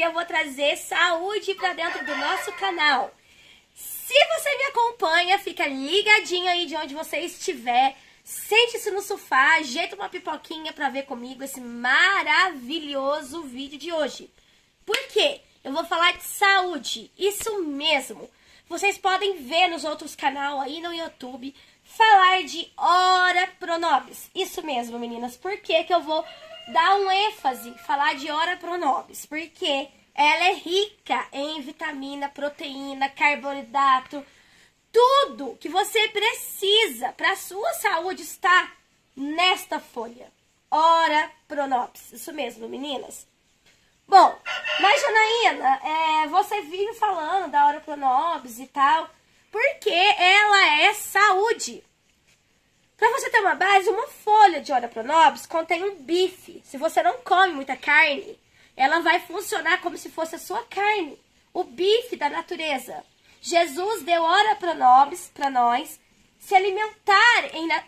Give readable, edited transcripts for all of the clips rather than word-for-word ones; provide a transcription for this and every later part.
eu vou trazer saúde pra dentro do nosso canal. Se você me acompanha, fica ligadinho aí de onde você estiver. Sente-se no sofá, ajeita uma pipoquinha pra ver comigo esse maravilhoso vídeo de hoje. Por quê? Eu vou falar de saúde, isso mesmo. Vocês podem ver nos outros canais aí no YouTube falar de Ora Pronobis. Isso mesmo, meninas. Por que que eu vou dar um ênfase, falar de Ora Pronobis? Porque ela é rica em vitamina, proteína, carboidrato. Tudo que você precisa para a sua saúde está nesta folha. Ora Pronobis. Isso mesmo, meninas. Bom, mas Janaína, você vive falando da Ora Pronobis e tal, porque ela é saúde. Para você ter uma base, uma folha de Ora Pronobis contém um bife. Se você não come muita carne, ela vai funcionar como se fosse a sua carne, o bife da natureza. Jesus deu Ora Pronobis para nós se alimentar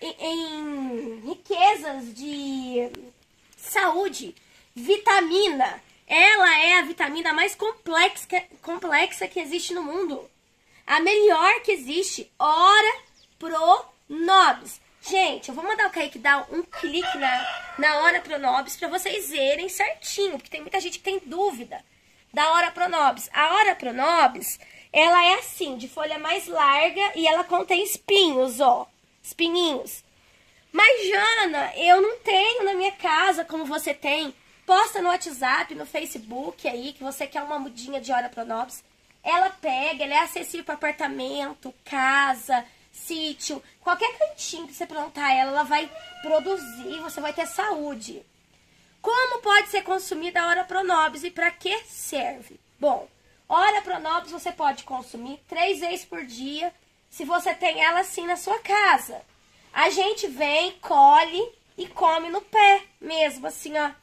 em riquezas de saúde, vitamina. Ela é a vitamina mais complexa que existe no mundo. A melhor que existe, Ora Pronobis. Gente, eu vou mandar o Kaique dar um clique na Ora Pronobis para vocês verem certinho, porque tem muita gente que tem dúvida da Ora Pronobis. A Ora Pronobis, ela é assim, de folha mais larga e ela contém espinhos, ó, espinhinhos. Mas, Jana, eu não tenho na minha casa como você tem. Posta no WhatsApp, no Facebook aí, que você quer uma mudinha de Ora Pronobis. Ela pega, ela é acessível para apartamento, casa, sítio, qualquer cantinho que você plantar ela vai produzir, você vai ter saúde. Como pode ser consumida a Ora Pronobis e para que serve? Bom, Ora Pronobis você pode consumir 3 vezes por dia, se você tem ela assim na sua casa. A gente vem, colhe e come no pé mesmo, assim, ó.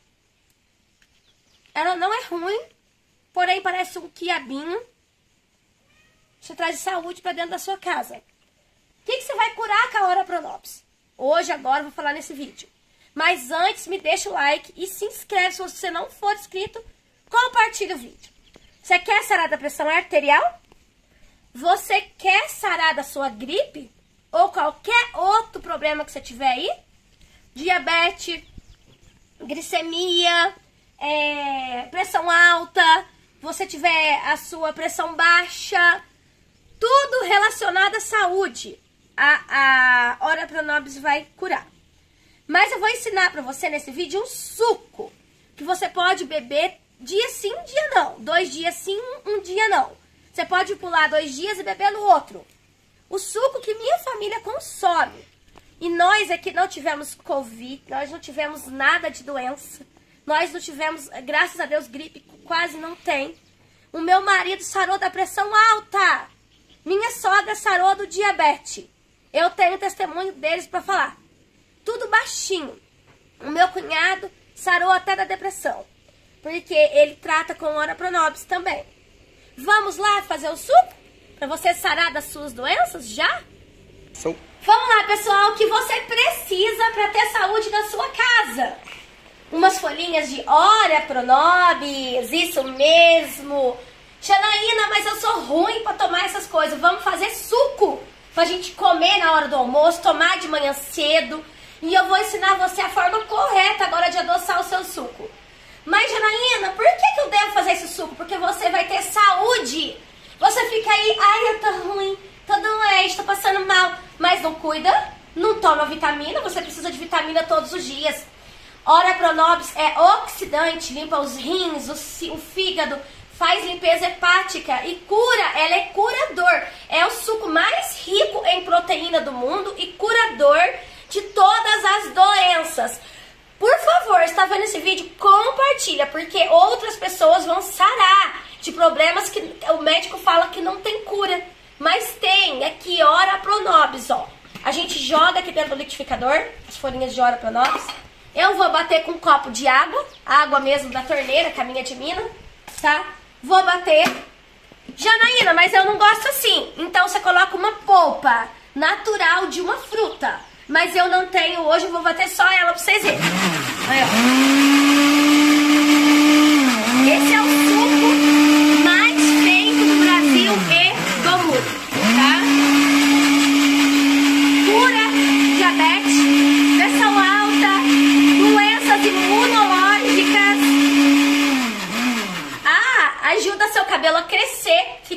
Ela não é ruim, porém parece um quiabinho. Você traz saúde para dentro da sua casa. O que você vai curar com a Ora Pronobis? Hoje, agora, eu vou falar nesse vídeo. Mas antes, me deixa o like e se inscreve se você não for inscrito. Compartilha o vídeo. Você quer sarar da pressão arterial? Você quer sarar da sua gripe? Ou qualquer outro problema que você tiver aí? Diabetes, glicemia, pressão alta, você tiver a sua pressão baixa, tudo relacionado à saúde, a Ora Pronobis vai curar. Mas eu vou ensinar pra você nesse vídeo um suco que você pode beber dia sim, dia não. 2 dias sim, 1 dia não. Você pode pular 2 dias e beber no outro. O suco que minha família consome. E nós aqui não tivemos Covid, nós não tivemos nada de doença. Nós não tivemos, graças a Deus, gripe quase não tem. O meu marido sarou da pressão alta. Minha sogra sarou do diabetes. Eu tenho testemunho deles para falar. Tudo baixinho. O meu cunhado sarou até da depressão. Porque ele trata com Ora Pronobis também. Vamos lá fazer o suco? Para você sarar das suas doenças já? Vamos lá, pessoal. O que você precisa para ter saúde na sua casa? Umas folhinhas de Ora Pronobis, isso mesmo. Janaína, mas eu sou ruim para tomar essas coisas. Vamos fazer suco pra gente comer na hora do almoço, tomar de manhã cedo. E eu vou ensinar você a forma correta agora de adoçar o seu suco. Mas, Janaína, por que eu devo fazer esse suco? Porque você vai ter saúde. Você fica aí, ai, eu tô ruim, tô doente, tô passando mal. Mas não cuida, não toma vitamina, você precisa de vitamina todos os dias. Ora Pronobis é oxidante, limpa os rins, o fígado, faz limpeza hepática e cura, ela é curador. É o suco mais rico em proteína do mundo e curador de todas as doenças. Por favor, está vendo esse vídeo? Compartilha, porque outras pessoas vão sarar de problemas que o médico fala que não tem cura. Mas tem, aqui, Ora Pronobis, ó. A gente joga aqui dentro do liquidificador, as folhinhas de Ora Pronobis. Eu vou bater com um copo de água, água mesmo da torneira, caminha de mina, tá? Vou bater. Janaína, mas eu não gosto assim. Então você coloca uma polpa natural de uma fruta. Mas eu não tenho hoje, eu vou bater só ela pra vocês verem. Aí, ó. Esse é o suco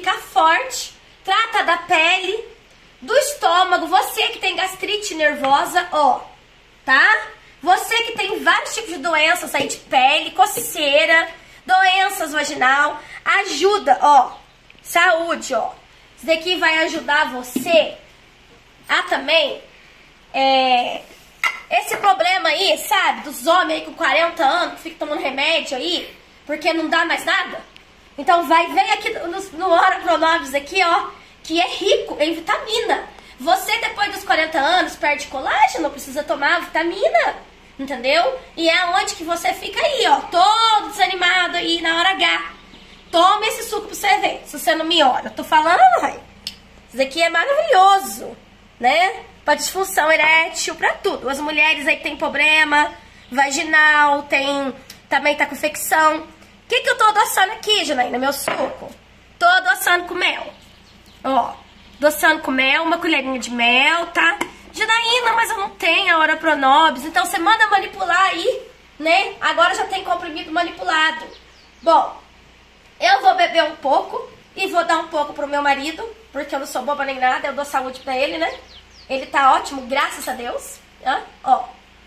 ficar forte, trata da pele, do estômago, você que tem gastrite nervosa, ó, tá? Você que tem vários tipos de doenças aí de pele, coceira, doenças vaginal, ajuda, ó, saúde, ó. Isso daqui vai ajudar você a também, esse problema aí, sabe, dos homens aí com 40 anos que ficam tomando remédio aí, porque não dá mais nada. Então vem aqui no Ora Pronobis aqui, ó, que é rico em vitamina. Você depois dos 40 anos perde colágeno, precisa tomar vitamina, entendeu? E é onde que você fica aí, ó, todo desanimado aí na hora H. Toma esse suco pra você ver, se você não me olha. Eu tô falando, mãe. Isso aqui é maravilhoso, né? Pra disfunção erétil, pra tudo. As mulheres aí que tem problema vaginal, também tá com infecção. O que eu tô adoçando aqui, Janaína, meu suco? Tô adoçando com mel. Ó, adoçando com mel, uma colherinha de mel, tá? Janaína, mas eu não tenho a Ora Pronobis, então você manda manipular aí, né? Agora já tem comprimido manipulado. Bom, eu vou beber um pouco e vou dar um pouco pro meu marido, porque eu não sou boba nem nada, eu dou saúde pra ele, né? Ele tá ótimo, graças a Deus. Ó.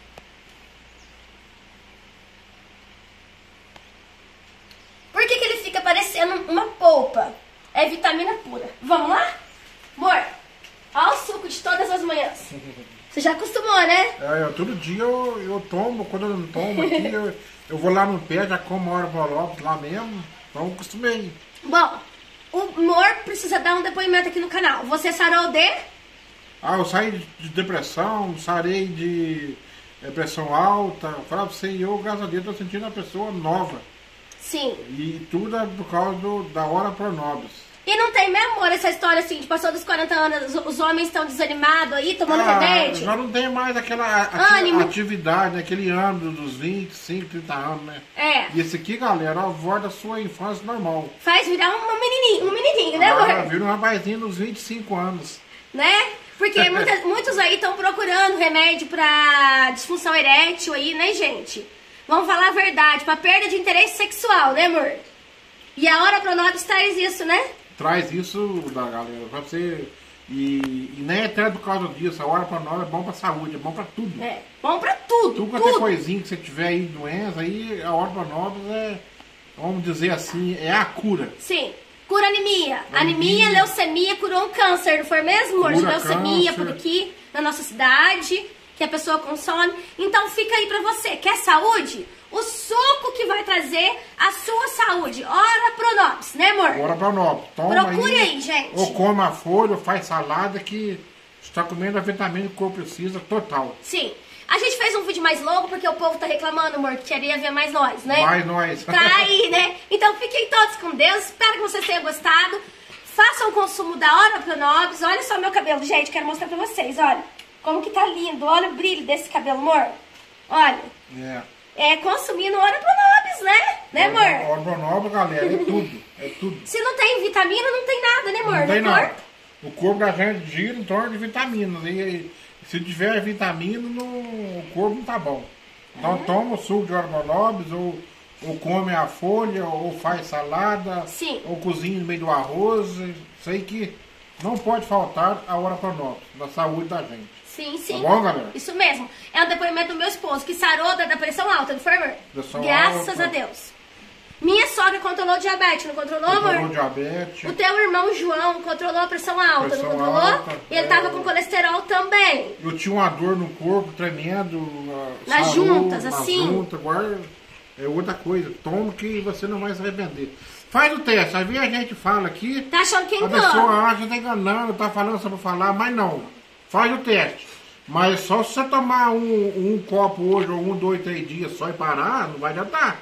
Por que ele fica parecendo uma polpa? É vitamina pura. Vamos lá? Amor, ó o suco de todas as manhãs. Você já acostumou, né? Todo dia eu tomo, quando eu não tomo aqui, eu vou lá no pé, já como Ora Pronobis lá mesmo. Então eu acostumei. Bom, o amor precisa dar um depoimento aqui no canal. Você sarou de... Eu saí de depressão, sarei de pressão alta. Falar pra você, eu, graças a Deus, tô sentindo uma pessoa nova. Sim. E tudo é por causa da Ora Pronobis. E não tem mesmo, amor, essa história assim, de passou dos 40 anos, os homens estão desanimados aí, tomando remédio? Já não tem mais aquela atividade, aquele ano dos 25, 30 anos, né? E esse aqui, galera, ó, volta da sua infância normal. Faz virar um menininho, né, amor? Vira um rapazinho dos 25 anos. Né? Porque muitos aí estão procurando remédio pra disfunção erétil aí, né, gente? Vamos falar a verdade, pra perda de interesse sexual, né, amor? E a Ora Pronobis traz isso, né? Traz isso da galera, pra você... E nem é até por causa disso, a Ora Pronobis é bom pra saúde, é bom pra tudo. É, bom pra tudo, qualquer coisinha que você tiver aí, doença, aí a Ora Pronobis vamos dizer assim, é a cura. Sim. Cura anemia. Anemia, leucemia, curou um câncer, não foi mesmo, amor? De leucemia por aqui, na nossa cidade, que a pessoa consome. Então fica aí pra você. Quer saúde? O suco que vai trazer a sua saúde. Ora Pronobis, né, amor? Ora Pronobis. Toma. Procure aí, gente. Ou come a folha, ou faz salada, que está comendo a vitamina que o corpo precisa total. Sim. A gente fez um vídeo mais longo porque o povo tá reclamando, amor, que queria ver mais nós, né? Mais nós. Tá aí, né? Então fiquem todos com Deus. Espero que vocês tenham gostado. Façam o consumo da Ora Pronobis. Olha só meu cabelo, gente. Quero mostrar pra vocês, olha. Como que tá lindo. Olha o brilho desse cabelo, amor. Olha. Consumindo Ora Pronobis, né? Amor? Ora Pronobis, galera, é tudo. É tudo. Se não tem vitamina, não tem nada, né, amor? Não tem nada. O corpo da gente gira em torno de vitaminas. E se tiver vitamina, o corpo não tá bom. Então toma o suco de Ora Pronobis, ou come a folha, ou faz salada. Sim. Ou cozinha no meio do arroz. Isso aí que não pode faltar a Ora Pronobis, da saúde da gente. Sim, sim. Tá bom, galera? Isso mesmo. É o depoimento do meu esposo, que sarou da pressão alta, não foi, amor? Graças a Deus. Minha sogra controlou o diabetes, não controlou, amor? Controlou o diabetes. O teu irmão João controlou a pressão alta, não controlou? E ele tava com colesterol também. Eu tinha uma dor no corpo tremendo. Nas juntas, assim. Juntas, agora é outra coisa. Toma que você não vai se arrepender. Faz o teste. Às vezes a gente fala aqui. Tá achando que é engana. A pessoa acha que tá enganando, tá falando só pra falar, mas não. Faz o teste. Mas só se você tomar um copo hoje, ou 2, 3 dias só e parar, não vai adiantar.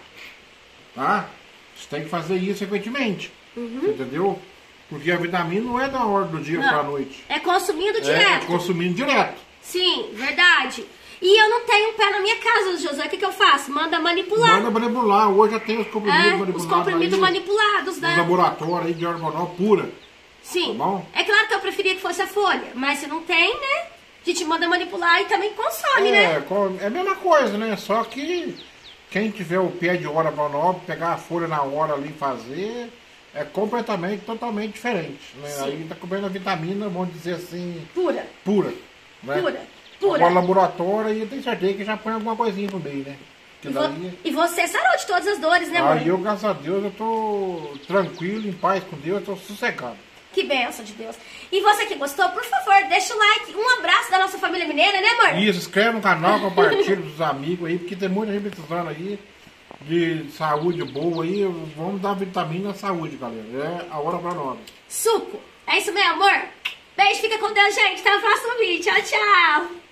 Tá? Você tem que fazer isso frequentemente. Entendeu? Porque a vitamina não é da hora do dia pra noite. É consumindo direto. É consumindo direto. Sim, verdade. E eu não tenho pé na minha casa, José. O que eu faço? Manda manipular. Manda manipular. Hoje já tem os comprimidos manipulados. Os comprimidos manipulados, né? No laboratório aí de hormonal pura. Sim. Tá bom? É claro que eu preferia que fosse a folha. Mas se não tem, né? A gente manda manipular e também consome, né? É a mesma coisa, né? Só que quem tiver o pé de Ora Pronobis, pegar a folha na hora ali e fazer, é completamente, totalmente diferente. Né? Sim. Aí tá comendo a vitamina, vamos dizer assim, Pura. pura. Né? Pura. Agora, laboratório, aí eu tenho certeza que já põe alguma coisinha no meio, né? Que daí... E você sarou de todas as dores, né, amor? Aí eu, graças a Deus, eu tô tranquilo, em paz com Deus, eu tô sossegado. Que bênção de Deus. E você que gostou, por favor, deixa o like. Um abraço da nossa família mineira, né, amor? Isso, inscreve no canal, compartilha com os amigos aí, porque tem muita gente precisando aí de saúde boa aí. Vamos dar vitamina à saúde, galera. É a hora pra nós. Suco. É isso mesmo, amor? Beijo, fica com Deus, gente. Até o próximo vídeo. Tchau, tchau.